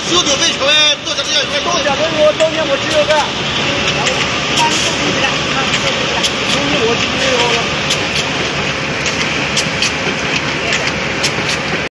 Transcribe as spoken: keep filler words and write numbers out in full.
九九没成嘞，多少钱？ 多少人我中间我只有个，然后三个地的，